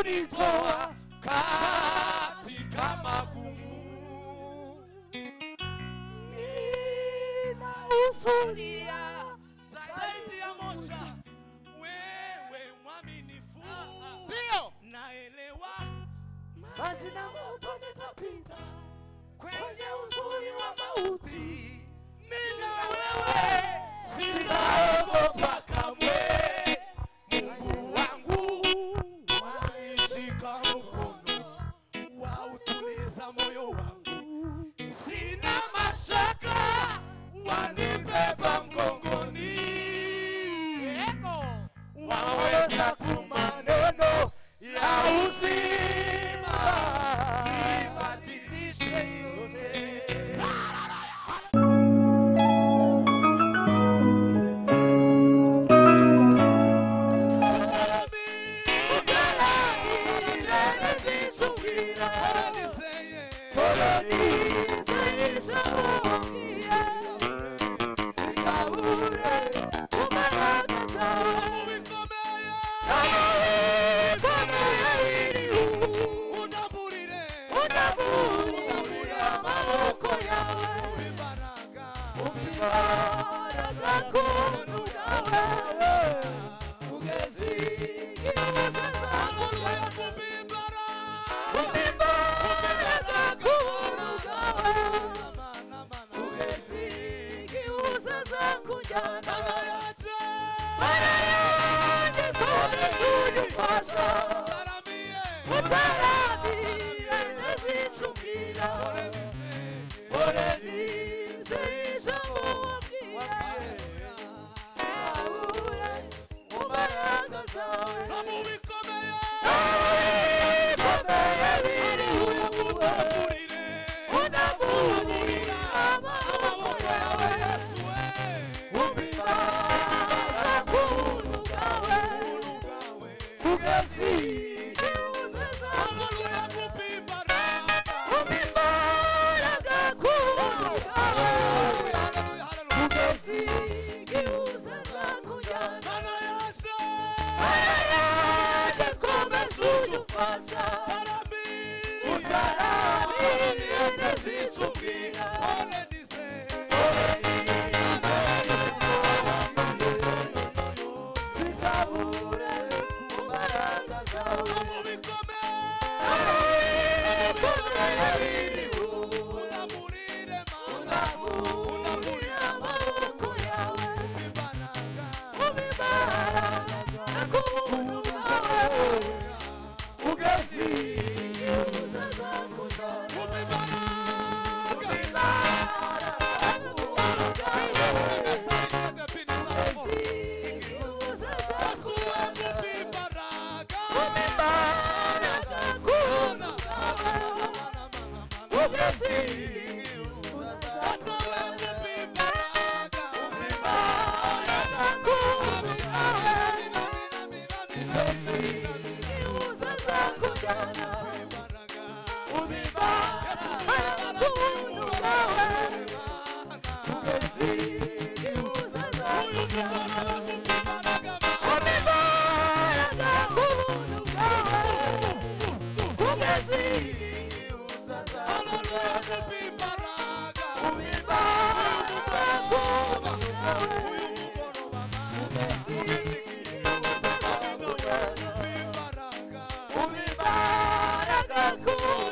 umenitoa katika magumu. Ninahuzunia zaidi ya moja, wewe mwaminifu. Naelewa maji na moto nitapita kwenye uzuri wa mauti. Nina wewe sitaogopa kamwe. Mungu wangu wanishika mkono, wautuliza moyo wangu. Sina mashaka, wanibeba mgongoni. Waweza tu maneno ya uzima ibadilishe yote.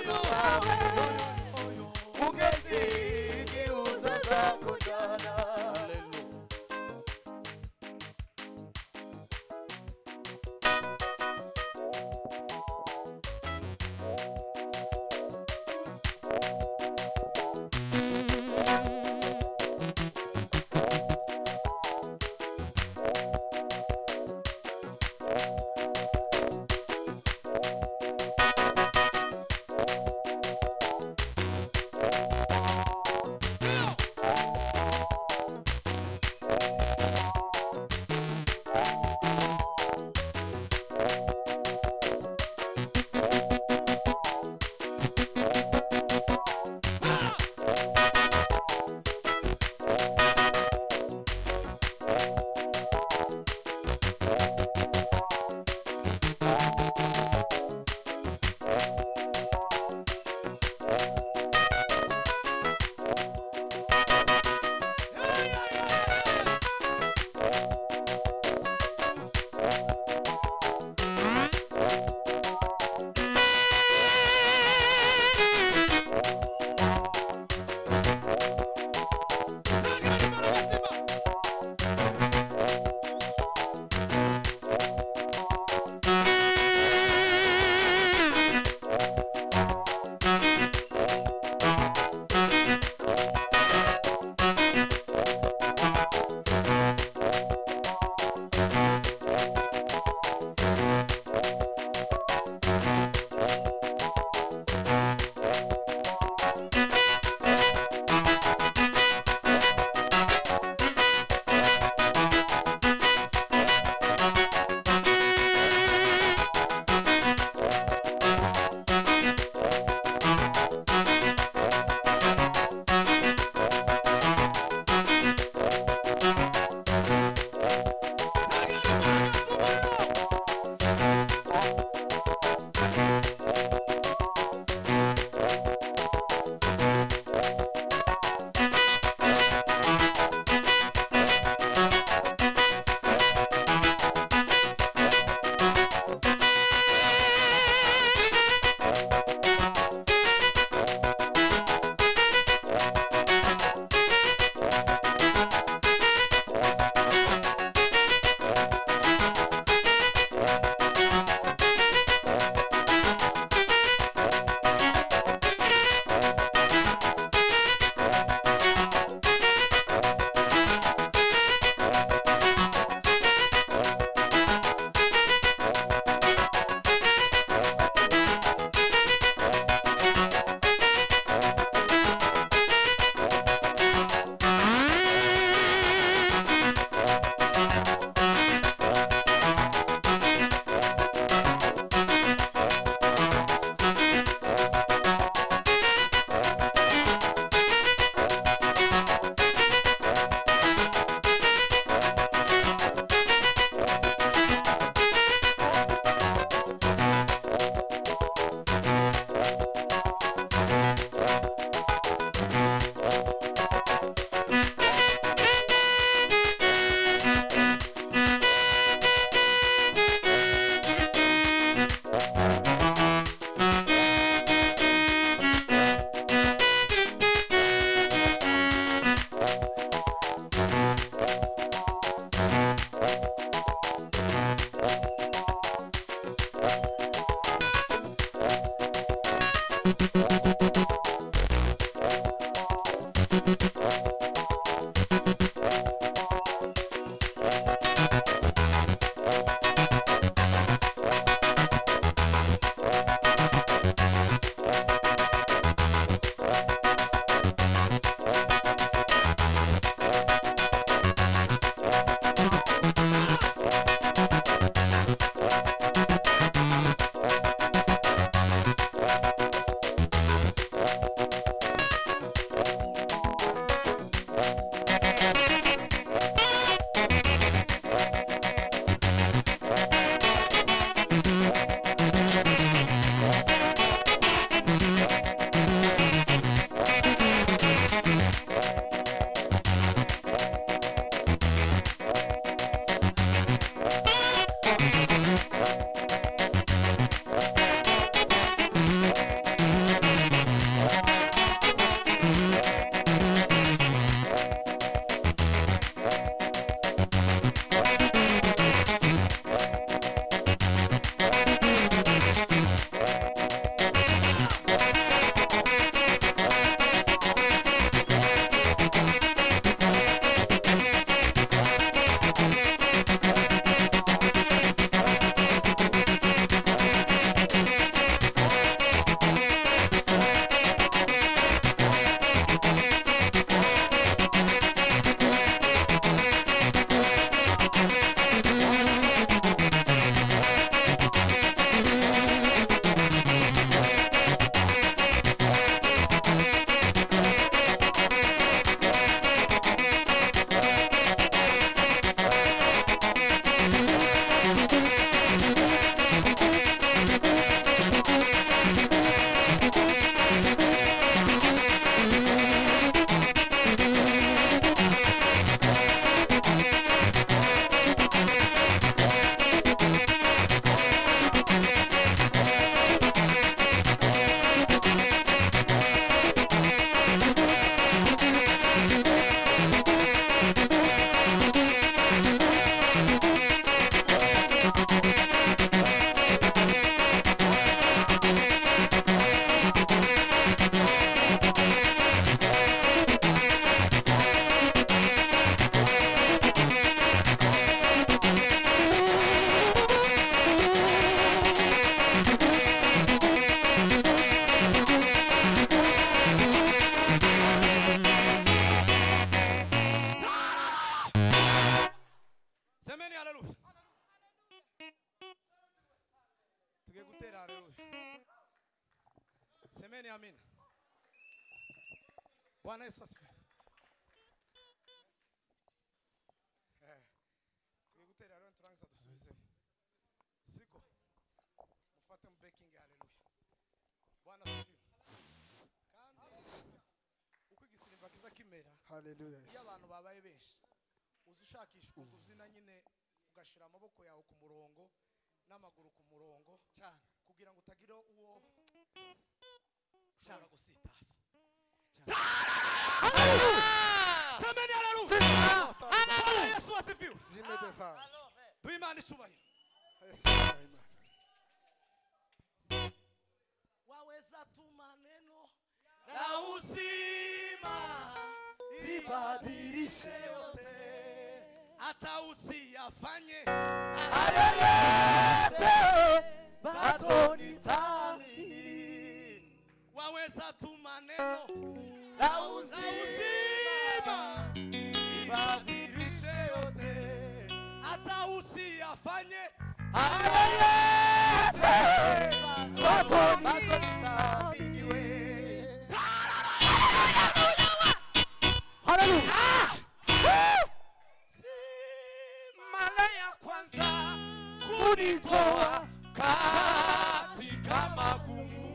Ugezi giuza za kujana Semeni amina. Bwana Yesu asifiwe. Tugutera rero turangiza dusubize. Siko. Mufate mbeking haleluya. Bwana asifiwe. Kandi uko igisirimba kiza kimera. Haleluya. Iyo abantu babaye benshi uzushakisha utuzina nyine ugashira amaboko yawe ku murongo n'amaguru ku murongo cyane kugira ngo utagira uwo ushobora gusitaza. Semeni haleluya. Bwana Yesu asifiwe. Duimani chubahiro. Waweza tu maneno na uzima ibadilishe yote, hata usiyafanye yote bado nitaamini. Waweza tu maneno na uzima ibadilishe yote, hata usiyafanye yote bado nitaamini. Hallelujah. Si mara ya kwanza kunitoa katika magumu,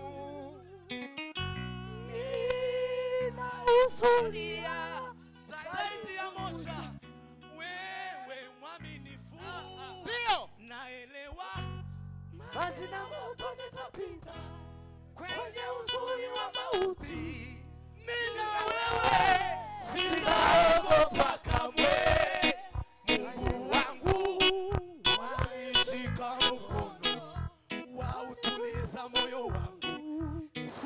ninahuzunia zaidi ya moja. Wewe mwaminifu, naelewa maji na moto nitapita kwenye uzuri wa mauti. Nina wewe sitaogopa kamwe. Mungu wangu wanishika mkono, wautuliza moyo wangu.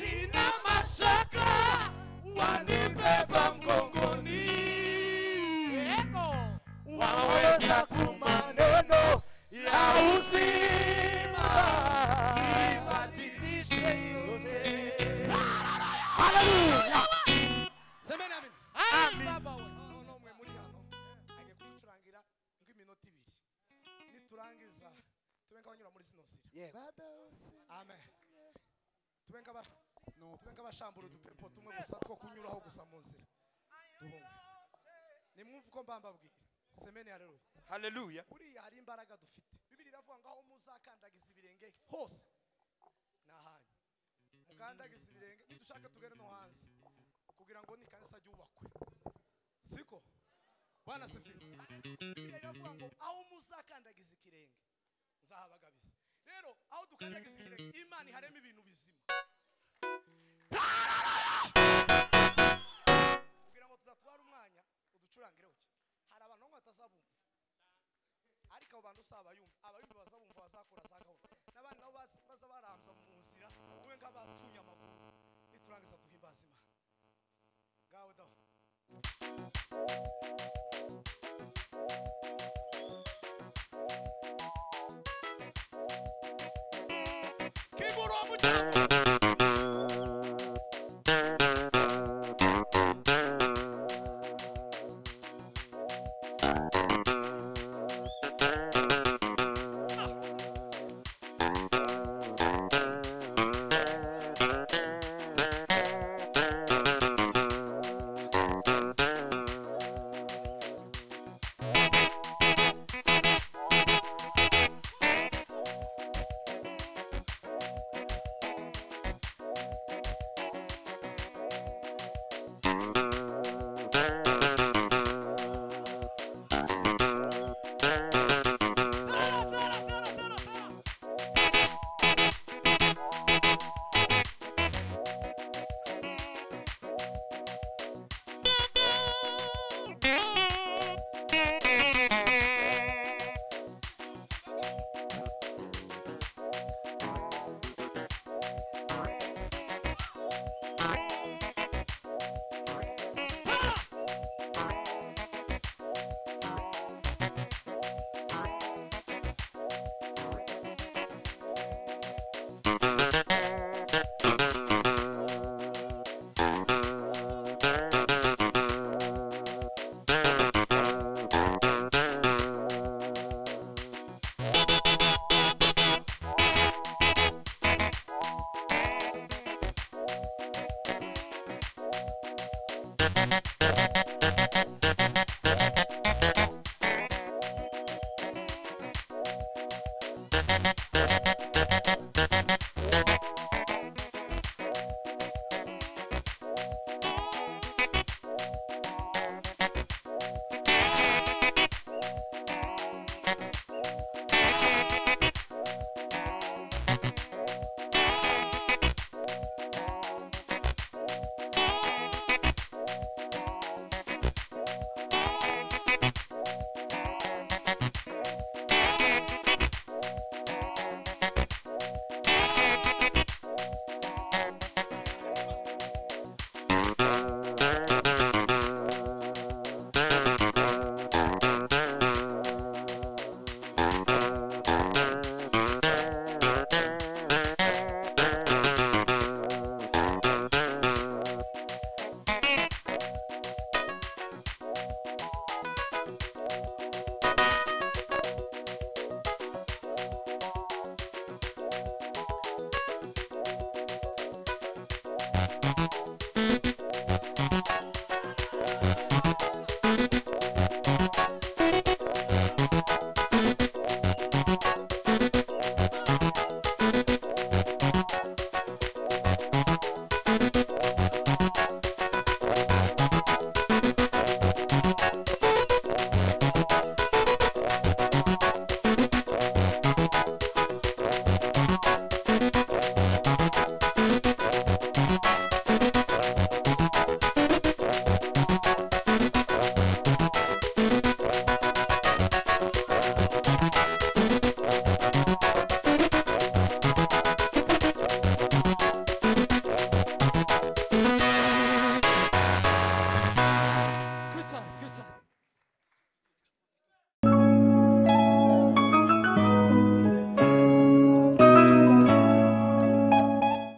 semeni amen Amen. no mwe muri hano agiye kuducurangira nk'iminota 2 niturangiza tube nk'abanyura muri zino nzira amen tube nk'abashambura udupepo tumwe gusa two kunyuraho gusa mu nzira duhunga nimwumva uko mbambabwira semeni haleluya Hallelujah. buriya hari imbaraga dufite bibiri iravuga ngo aho muzakandagiza ibirenge hose nahanyu mukandagiza ibirenge nidushaka tugere no hanze kugira ngo ni kanisa ryubakwe siko bwana sifiwe bibiri iravuga ngo aho muzakandagiza ikirenge nzahabagabiza rero aho dukandagiza ikirenge imana iharema ibintu bizima kugira ngo tuzatwara umwanya uducurangireho hari abantu bamwe batazabumva ariko abo bantu usaba yumva abayumva bazabumva bazakora za gahunda n'abandi nabo baza baramza mu nzira ube nk'abapfunya amaguru niturangiza duhimbaza imana ngawe daho kiburo mujyamo